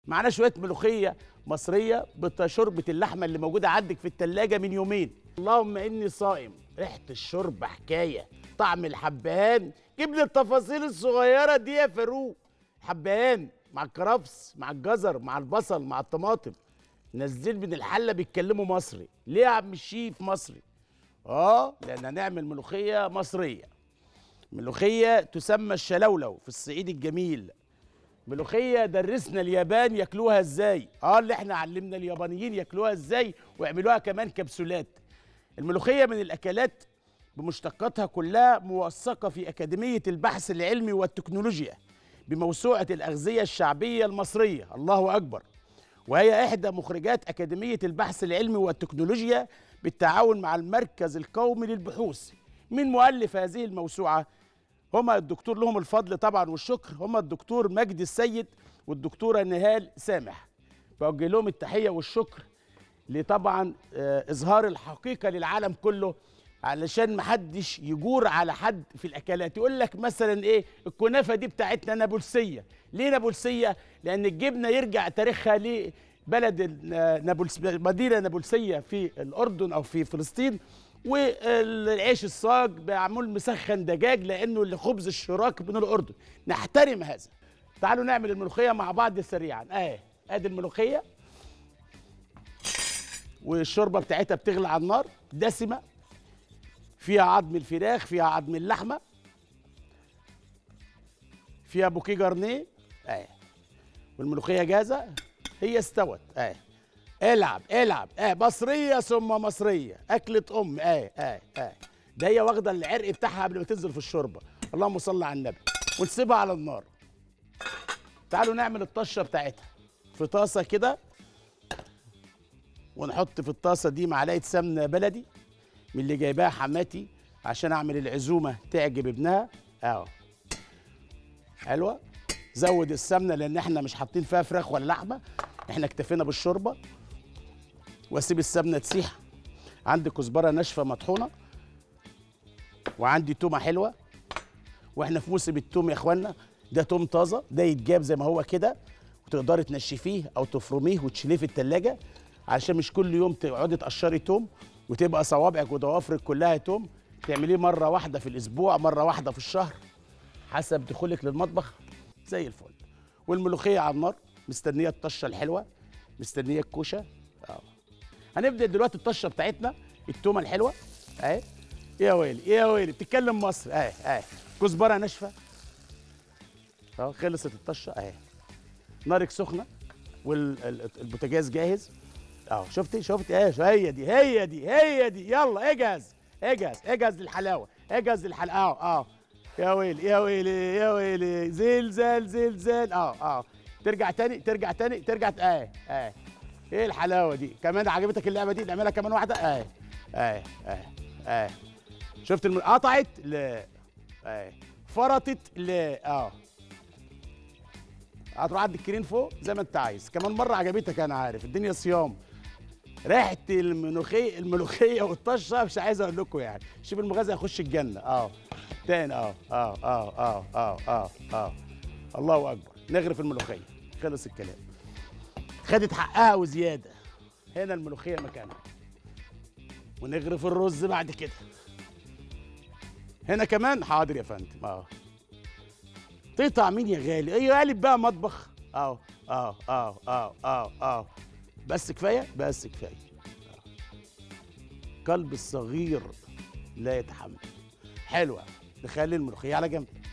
معانا شويه ملوخيه مصريه بشوربه اللحمه اللي موجوده عندك في التلاجة من يومين. اللهم اني صائم، ريحه الشوربه حكايه، طعم الحبهان. جيب لي التفاصيل الصغيره دي يا فاروق. حبهان مع الكرفس مع الجزر مع البصل مع الطماطم، نزل من الحله بيتكلموا مصري. ليه يا عم الشيف مصري؟ لان هنعمل ملوخيه مصريه. ملوخيه تسمى الشلولو في الصعيد الجميل. ملوخيه درسنا اليابان ياكلوها ازاي، اللي احنا علمنا اليابانيين ياكلوها ازاي ويعملوها كمان كبسولات. الملوخيه من الاكلات بمشتقاتها كلها موثقه في اكاديميه البحث العلمي والتكنولوجيا بموسوعه الاغذيه الشعبيه المصريه. الله اكبر. وهي احدى مخرجات اكاديميه البحث العلمي والتكنولوجيا بالتعاون مع المركز القومي للبحوث. من مؤلف هذه الموسوعه؟ هما الدكتور، لهم الفضل طبعا والشكر، هما الدكتور مجدي السيد والدكتوره نهال سامح. بوجه لهم التحيه والشكر لطبعا اظهار الحقيقه للعالم كله، علشان محدش يجور على حد في الاكلات. يقول لك مثلا ايه، الكنافه دي بتاعتنا نابلسيه. ليه نابلسيه؟ لان الجبنه يرجع تاريخها لبلد مدينه نابلسيه في الاردن او في فلسطين. والعيش الصاج معمول مسخن دجاج لانه لخبز الشراك من الاردن. نحترم هذا. تعالوا نعمل الملوخيه مع بعض سريعا. ادي الملوخيه والشوربه بتاعتها بتغلي على النار، دسمه، فيها عظم الفراخ، فيها عظم اللحمه، فيها بوكيه جرنيه. والملوخيه جاهزه، هي استوت. العب العب. مصريه ثم مصريه، اكله ام. ده هي واخده العرق بتاعها قبل ما تنزل في الشوربه. اللهم صل على النبي. ونسيبها على النار. تعالوا نعمل الطشه بتاعتها في طاسه كده، ونحط في الطاسه دي معلقه سمنه بلدي من اللي جايباها حماتي عشان اعمل العزومه تعجب ابنها. حلوه. زود السمنه لان احنا مش حاطين فيها فراخ ولا لحمه، احنا اكتفينا بالشوربه. واسيب السمنه تسيح. عندي كزبره ناشفه مطحونه، وعندي تومه حلوه، واحنا في موسم التوم يا اخوانا. ده توم طازه، ده يتجاب زي ما هو كده، وتقدري تنشفيه او تفرميه وتشيليه في التلاجة، علشان مش كل يوم تقعدي تقشري توم وتبقى صوابعك وضوافرك كلها توم. تعمليه مره واحده في الاسبوع، مره واحده في الشهر، حسب دخولك للمطبخ. زي الفل. والملوخيه على النار مستنيه الطشه الحلوه، مستنيه الكوشه. هنبدا دلوقتي الطشه بتاعتنا. التومه الحلوه يا ويلي يا ويلي، بتتكلم مصر. كزبره ناشفه. خلصت الطشه. نارك سخنه والبوتاجاز جاهز. شفتي هي دي هي دي هي دي. يلا اجهز اجهز اجهز للحلاوه، اجهز للحلاوه. يا ويلي يا ويلي يا ويلي، زلزال زلزال. ترجع تاني ترجع تاني ترجع. ايه الحلاوه دي؟ كمان عجبتك اللعبه دي؟ نعملها كمان واحده. شفت قطعت؟ لا. فرطت؟ لا. هتروح عند الكرين فوق زي ما انت عايز. كمان مره عجبتك، انا عارف الدنيا صيام. ريحه الملوخيه والطشه مش عايز اقول لكم يعني. شوف المغازي هيخش الجنه. تاني. الله اكبر. نغرف الملوخيه. خلص الكلام. خدت حقها وزياده. هنا الملوخيه مكانها. ونغرف الرز بعد كده. هنا كمان. حاضر يا فندم. تقطع مين يا غالي؟ قالب بقى مطبخ. بس كفايه بس كفايه. قلب الصغير لا يتحمل. حلوه. نخلي الملوخيه على جنب.